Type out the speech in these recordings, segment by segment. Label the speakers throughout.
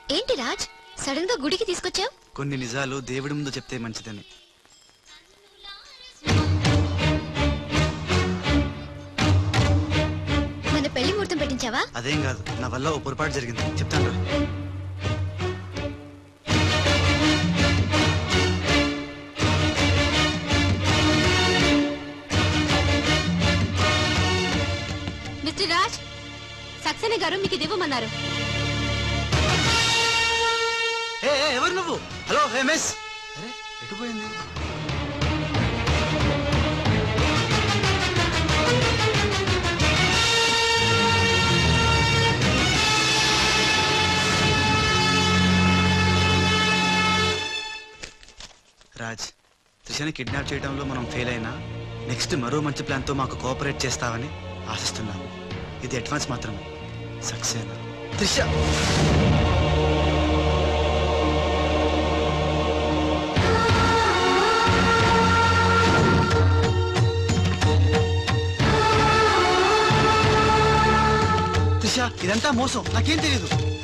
Speaker 1: ఏంటి రాజ్ సడన్ గా గుడికి తీసుకొచ్చావు?
Speaker 2: కొన్ని నిజాలు దేవుడి ముందు చెప్తే మంచిదని.
Speaker 1: మన పెళ్లి ముహూర్తం పెట్టించావా?
Speaker 2: అదేం కాదు, నా వల్ల ఓ పొరపాటు జరిగింది, చెప్తాను.
Speaker 1: మిస్టర్ రాజ్, సక్సేనా గారు మీకు ఇది ఇవ్వమన్నారు.
Speaker 2: ఎవరు నువ్వు? Hello miss. అరే ఎటు పోయింది? రాజ్, త్రిషని కిడ్నాప్ చేయడంలో మనం ఫెయిల్ అయినా నెక్స్ట్ మరో మంచి ప్లాన్ తో మాకు కోఆపరేట్ చేస్తావని ఆశిస్తున్నాను. ఇది అడ్వాన్స్ మాత్రమే. సక్సేనా, త్రిష. ఇదంతా మోసం, నాకేం తెలియదు.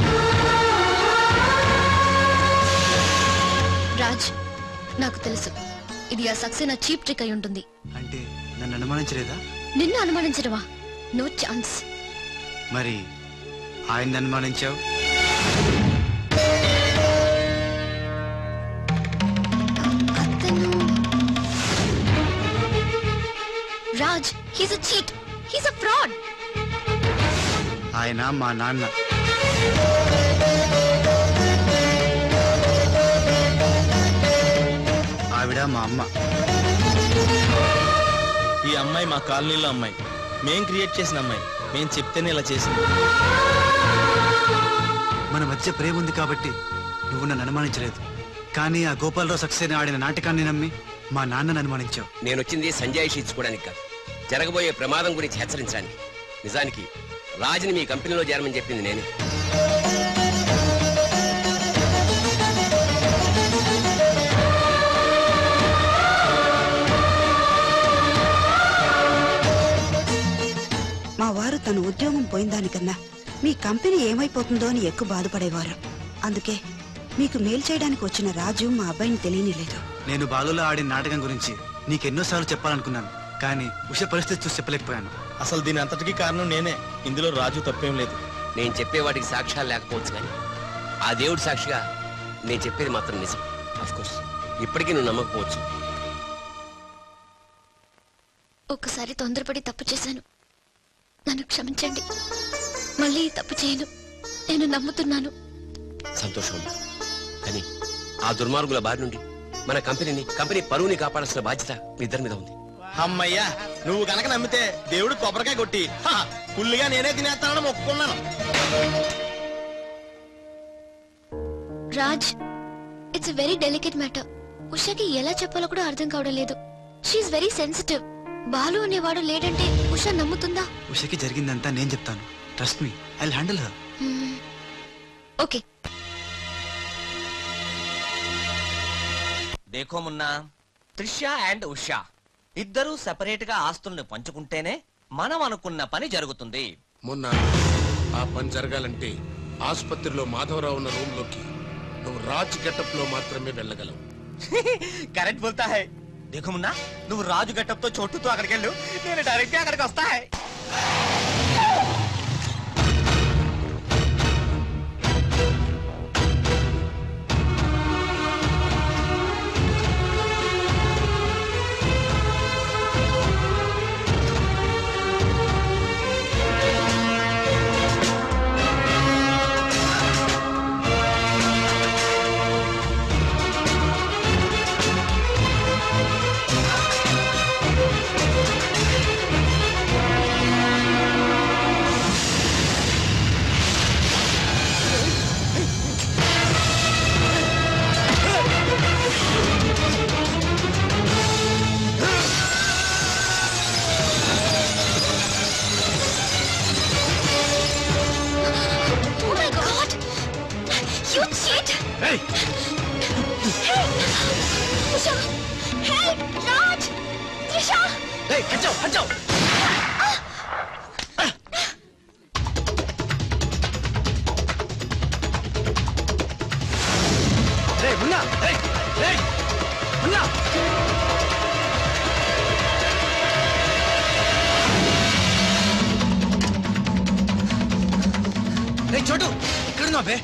Speaker 1: రాజ్, నాకు తెలుసు ఇది ఆ సక్సేనా చీప్ ట్రిక్ అయి ఉంటుంది.
Speaker 2: అంటే నన్ను అనుమానించలేదా?
Speaker 1: నిన్ను అనుమానించడమా? No chance.
Speaker 2: మరి ఆయన అనుమానించావు?
Speaker 1: Raj, he's a cheat, he's a fraud.
Speaker 2: ఆయన మా నాన్న. ఆవిడ మా అమ్మ.
Speaker 3: ఈ అమ్మాయి మా కాలనీలో అమ్మాయి, మేం క్రియేట్ చేసిన అమ్మాయి. మేం చెప్తేనే ఇలా చేసింది.
Speaker 2: మన మధ్య ప్రేమ ఉంది కాబట్టి నువ్వు నన్ను అనుమానించలేదు. కానీ ఆ గోపాలరావు సక్సేనా ఆడిన నాటకాన్ని నమ్మి మా నాన్నను అనుమానించావు.
Speaker 4: నేను వచ్చింది సంజాయిషి ఇచ్చుకోవడానికి కాదు, జరగబోయే ప్రమాదం గురించి హెచ్చరించడానికి. నిజానికి రాజుని మీ కంపెనీలో చేరమని చెప్పింది నేనే.
Speaker 5: మా వారు తన ఉద్యోగం పోయిన దానికన్నా మీ కంపెనీ ఏమైపోతుందో అని ఎక్కువ బాధపడేవారు. అందుకే మీకు మేలు చేయడానికి వచ్చిన రాజు మా అబ్బాయిని తెలియనిలేదు.
Speaker 2: నేను బాలులో ఆడిన నాటకం గురించి నీకెన్నోసార్లు చెప్పాలనుకున్నాను, కానీ ఉష పరిస్థితి చూసి చెప్పలేకపోయాను.
Speaker 3: అసలు దీని అంతటికీ కారణం నేనే. ఇందులో రాజు తప్పేం లేదు.
Speaker 4: నేను చెప్పేవాటికి సాక్ష్యాలు లేకపోవచ్చు, కానీ ఆ దేవుడి సాక్షిగా నేను చెప్పేది మాత్రం నిజం. అఫ్కోర్స్ ఇప్పటికీ నువ్వు నమ్మకపోవచ్చు.
Speaker 1: ఒక్కసారి తొందరపడి తప్పు చేశాను, నన్ను క్షమించండి. మళ్ళీ తప్పు చేయను, నేను నమ్ముతున్నాను.
Speaker 4: సంతోషం, కానీ ఆ దుర్మార్గుల బారి నుండి మన కంపెనీ పరువుని కాపాడాల్సిన బాధ్యత మీ ఇద్దరి మీద ఉంది.
Speaker 3: అమ్మయ్యా, నువ్వు కనుక నమ్మితే దేవుడు కొబ్బరికాయ కొట్టి ఫుల్లుగా నేనే తినేస్తానని మొక్కుకున్నాను.
Speaker 1: Raj, it's a very delicate matter. ఉషాకి ఎలా చెప్పాలో కూడా అర్థం కావడం లేదు. She is very sensitive. బాలు అనేవాడు లేడంటే ఉషా నమ్ముతుందా?
Speaker 2: ఉషకి జరిగిందంతా నేను చెప్తాను. Trust me, I will handle her.
Speaker 1: Okay.
Speaker 6: దేఖో మున్నా, త్రిష అండ్ ఉషా ఇద్దరూ సెపరేట్ గా ఆస్తుల్ని పంచుకుంటేనే మనం అనుకున్న పని జరుగుతుంది.
Speaker 7: మొన్న ఆ పని జరగాలంటే ఆసుపత్రిలో మాధవరావు ఉన్న రూమ్ లోకి నువ్వు రాజ్ గెటప్ లో మాత్రమే వెళ్ళగలవు.
Speaker 6: కరెక్ట్ బోల్తా హై. దేఖో మున్నా, నువ్వు రాజు గెటప్ తో చోటుతో అక్కడికి వెళ్ళు, నేను డైరెక్ట్ గా అక్కడికి వస్తా హై.
Speaker 1: Hey! Trisha! Help! Raj! Trisha!
Speaker 2: Hey, हट जाओ! చోటు ఇక్కడ బే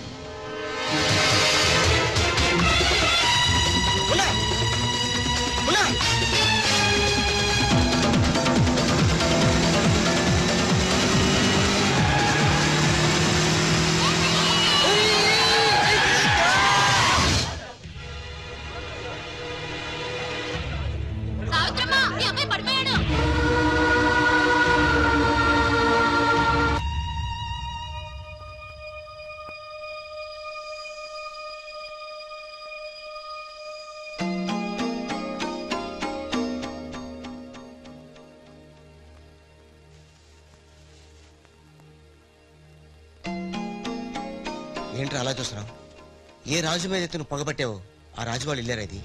Speaker 3: ఏంట్రా అలా చూస్తున్నావు? ఏ రాజు మీద నువ్వు పగబట్టావో ఆ రాజు వాళ్ళు వెళ్ళారా? ఇది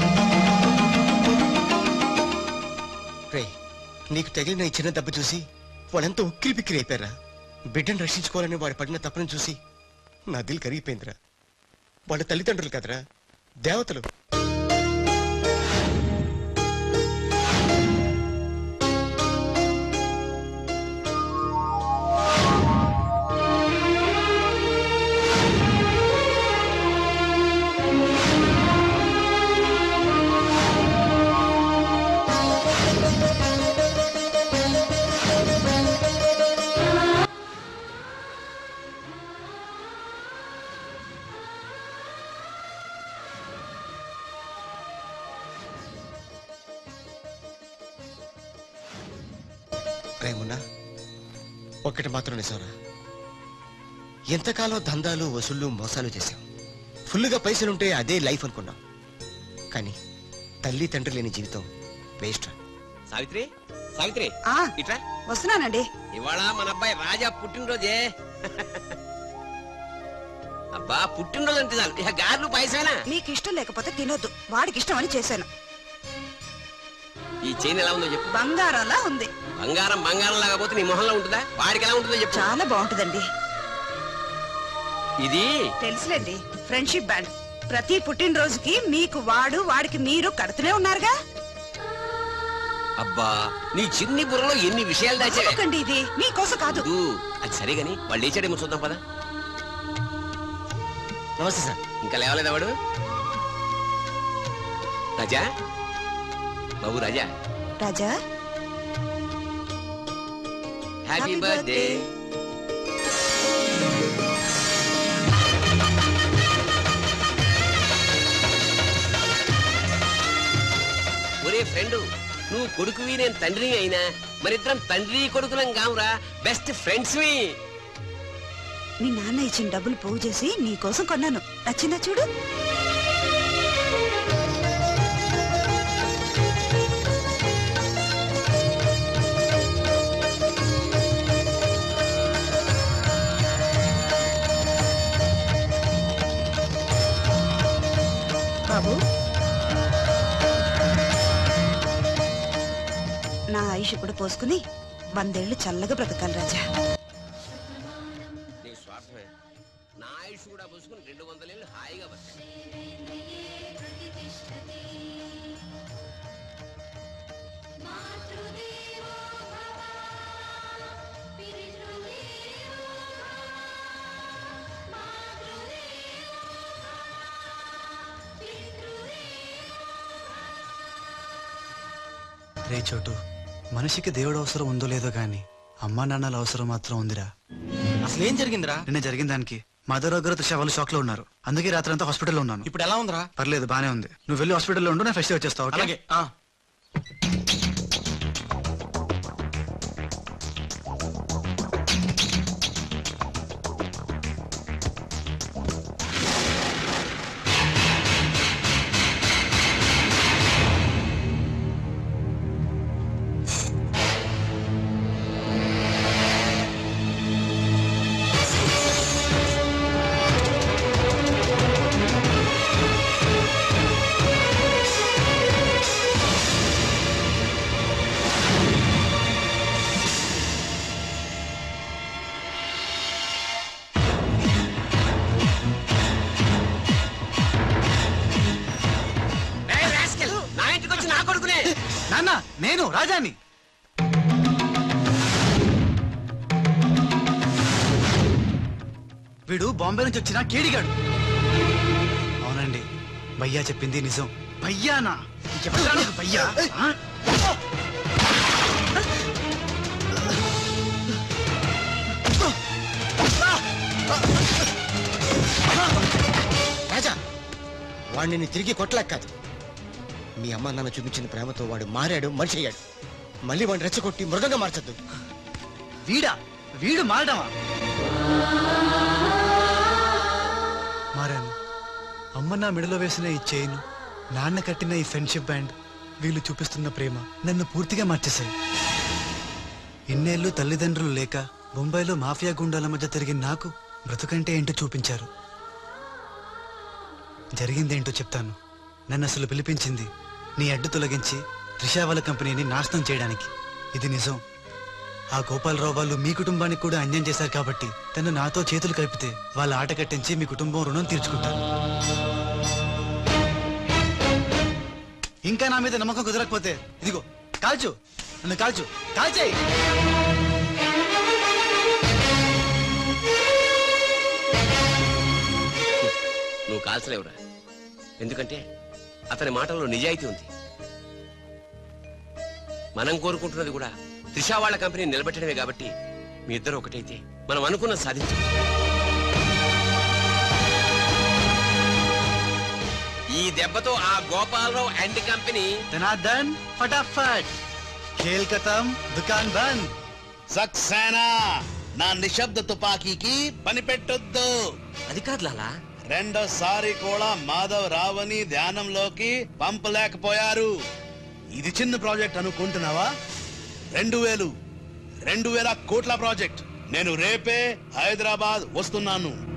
Speaker 3: రే, నీకు తగిలిన ఈ చిన్న దెబ్బ చూసి వాళ్ళెంత ఉక్కిరి బిక్కిరి అయిపోయారా. బిడ్డను రక్షించుకోవాలని వాడు పడిన తప్పని చూసి నా దిల్ కరిగిపోయిందిరా. వాళ్ళ తల్లిదండ్రులు కదరా, దేవతలు. ప్రేమున్నా ఒక్కటి మాత్రం నిజంరా, ఎంతకాలం దందాలు వసూళ్ళు మోసాలు చేశాం. ఫుల్గా పైసలుంటే అదే లైఫ్ అనుకున్నాం. కానీ తల్లి తండ్రి లేని జీవితం వేస్ట్.
Speaker 4: సావిత్రి, సావిత్రి ఇట్రా.
Speaker 5: వస్తున్నానండి.
Speaker 4: ఇవాళ మన అబ్బాయి రాజా పుట్టినరోజే. అబ్బా, పుట్టినరోజు అంటే చాలు ఇక గారెలు పాయసమేనా?
Speaker 5: మీకు ఇష్టం లేకపోతే తినొద్దు, వాడికి ఇష్టం అని చేశాను.
Speaker 4: ఈ చైన్ ఎలా ఉందో చెప్పు.
Speaker 5: బంగారంలా ఉంది.
Speaker 4: బంగారం బంగారం లాగా పోతే నీ మొహంలో ఉంటుందా? వాడికి ఎలా ఉంటుందో చెప్పు.
Speaker 5: చాలా బాగుంటుందండి.
Speaker 4: ఇది
Speaker 5: తెలుసులేండి, ఫ్రెండ్షిప్ బ్యాండ్. ప్రతి పుట్టినరోజుకి మీకు వాడు, వాడికి మీరు కడుతూనే ఉన్నారుగా.
Speaker 4: అబ్బా, నీ చిన్ని బుర్రలో ఎన్ని విషయాలు దాచాకండి.
Speaker 5: ఇది మీకోసం కాదు.
Speaker 4: అది సరే గాని వాళ్ళు లేచాడేమో చూద్దాం పదా.
Speaker 3: నమస్తే సార్.
Speaker 4: ఇంకా లేవలేదా వాడు? రాజా, బాబు రాజా.
Speaker 5: Raja,
Speaker 4: happy birthday. ఒరే ఫ్రెండు, నువ్వు కొడుకువి నేను తండ్రి అయినా మరిద్దరం తండ్రి కొడుకులం కావురా, బెస్ట్ ఫ్రెండ్స్.
Speaker 5: మీ నాన్న ఇచ్చిన డబ్బులు పోగు చేసి నీకోసం కొన్నాను. నచ్చిందా చూడు. బాబు, నా ఆయుష్ కూడా పోసుకుని 100 ఏళ్ళు చల్లగా బ్రతకాలి రాజా.
Speaker 4: నీ స్వార్థమే. నా ఆయుష్ కూడా పోసుకుని 200 ఏళ్ళు హాయిగా బతకాలి.
Speaker 2: రే చోటు, మనిషికి దేవుడు అవసరం ఉందో లేదో గాని అమ్మా నాన్నల అవసరం మాత్రం ఉందిరా.
Speaker 3: అసలు ఏం జరిగిందిరా?
Speaker 2: నిన్న జరిగిన దానికి మదర్ దగ్గర త్రిష వాళ్ళు షాక్ లో ఉన్నారు. అందుకే రాత్రి అంతా హాస్పిటల్లో ఉన్నాను.
Speaker 3: ఇప్పుడు ఎలా ఉందిరా?
Speaker 2: పర్లేదు, బానే ఉంది. నువ్వు వెళ్ళి హాస్పిటల్లో ఉండు, నేను ఫెస్ట్ వచ్చేస్తావు.
Speaker 3: అలాగే.
Speaker 2: నేను రాజాని. వీడు బాంబే నుంచి వచ్చిన కేడిగాడు. అవునండి, భయ్యా చెప్పింది నిజం. భయ్యానా? ఎవరా నీకు భయ్యా? ఆ?
Speaker 3: రాజా, వాడిని తిరిగి కొట్టలేక కాదు. మీ అమ్మ నాన్న చూపించిన ప్రేమతో వాడు మారాడు, మనిషి అయ్యాడు. మళ్ళీ వాడిని రెచ్చగొట్టి మృదంగా మార్చద్దు.
Speaker 2: వీడు మారడమా? మారాను. అమ్మ నా మెడలో వేసిన ఈ చైన్, నాన్న కట్టిన ఈ ఫ్రెండ్షిప్ బ్యాండ్, వీళ్ళు చూపిస్తున్న ప్రేమ నన్ను పూర్తిగా మార్చేశాయి. ఇన్నేళ్ళు తల్లిదండ్రులు లేక బొంబాయిలో మాఫియా గుండాల మధ్య తిరిగి నాకు బ్రతుకంటే ఏంటో చూపించారు. జరిగిందేంటో చెప్తాను. నన్ను అసలు పిలిపించింది నీ అడ్డు తొలగించి త్రిషా వాళ్ళ కంపెనీని నాశనం చేయడానికి. ఇది నిజం. ఆ గోపాలరావు వాళ్ళు మీ కుటుంబానికి కూడా అన్యాయం చేశారు కాబట్టి తను నాతో చేతులు కలిపితే వాళ్ళ ఆట కట్టించి మీ కుటుంబం రుణం తీర్చుకుంటారు. ఇంకా నా మీద నమ్మకం కుదరకపోతే ఇదిగో కాల్చు, నన్ను కాల్చు, కాల్చేయి.
Speaker 4: నువ్వు కాల్చలేవురా, ఎందుకంటే అతని మాటల్లో నిజాయితీ ఉంది. మనం కోరుకుంటున్నది కూడా త్రిషా వాళ్ళ కంపెనీ నిలబెట్టడమే కాబట్టి మీ ఇద్దరు ఒకటైతే మనం అనుకున్న సాధించు. ఈ దెబ్బతో ఆ గోపాలరావు అండ్ కంపెనీ
Speaker 2: ధనార్దన్ ఫటాఫట్, ఖేల్ ఖతం, దుకాన్ బంద్.
Speaker 8: సక్సేనా, నా నిశ్శబ్ద తుపాకీకి పని పెట్టొద్దు.
Speaker 6: అది కాదు లాలా,
Speaker 8: రెండోసారి కూడా మాధవ్ రావని ధ్యానంలోకి పంపలేకపోయారు. ఇది చిన్న ప్రాజెక్ట్ అనుకుంటున్నావా? 2000 కోట్ల ప్రాజెక్ట్. నేను రేపే హైదరాబాద్ వస్తున్నాను.